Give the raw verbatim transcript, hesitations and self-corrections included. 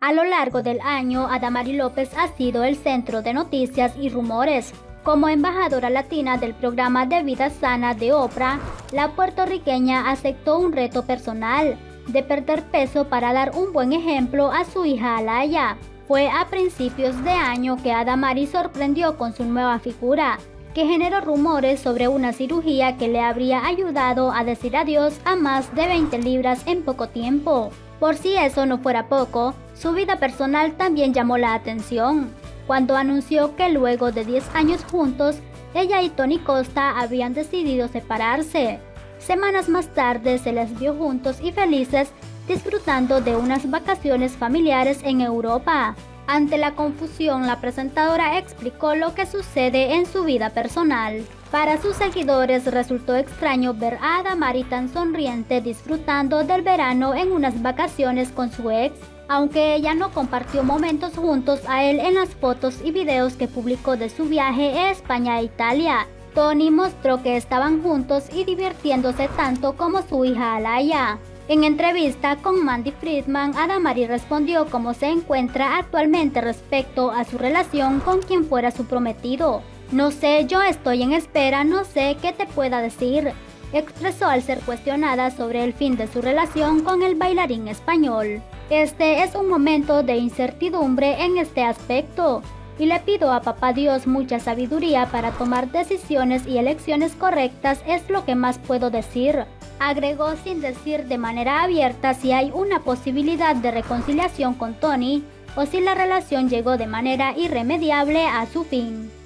A lo largo del año, Adamari López ha sido el centro de noticias y rumores. Como embajadora latina del programa de vida sana de Oprah, la puertorriqueña aceptó un reto personal de perder peso para dar un buen ejemplo a su hija Alaya. Fue a principios de año que Adamari sorprendió con su nueva figura, que generó rumores sobre una cirugía que le habría ayudado a decir adiós a más de veinte libras en poco tiempo. Por si eso no fuera poco, su vida personal también llamó la atención, cuando anunció que luego de diez años juntos, ella y Tony Costa habían decidido separarse. Semanas más tarde se les vio juntos y felices, disfrutando de unas vacaciones familiares en Europa. Ante la confusión, la presentadora explicó lo que sucede en su vida personal. Para sus seguidores resultó extraño ver a Adamari tan sonriente disfrutando del verano en unas vacaciones con su ex, aunque ella no compartió momentos juntos a él en las fotos y videos que publicó de su viaje a España e Italia. Tony mostró que estaban juntos y divirtiéndose tanto como su hija Alaya. En entrevista con Mandy Friedman, Adamari respondió cómo se encuentra actualmente respecto a su relación con quien fuera su prometido. No sé, yo estoy en espera, no sé qué te pueda decir, expresó al ser cuestionada sobre el fin de su relación con el bailarín español. Este es un momento de incertidumbre en este aspecto, y le pido a Papá Dios mucha sabiduría para tomar decisiones y elecciones correctas, es lo que más puedo decir. Agregó sin decir de manera abierta si hay una posibilidad de reconciliación con Tony o si la relación llegó de manera irremediable a su fin.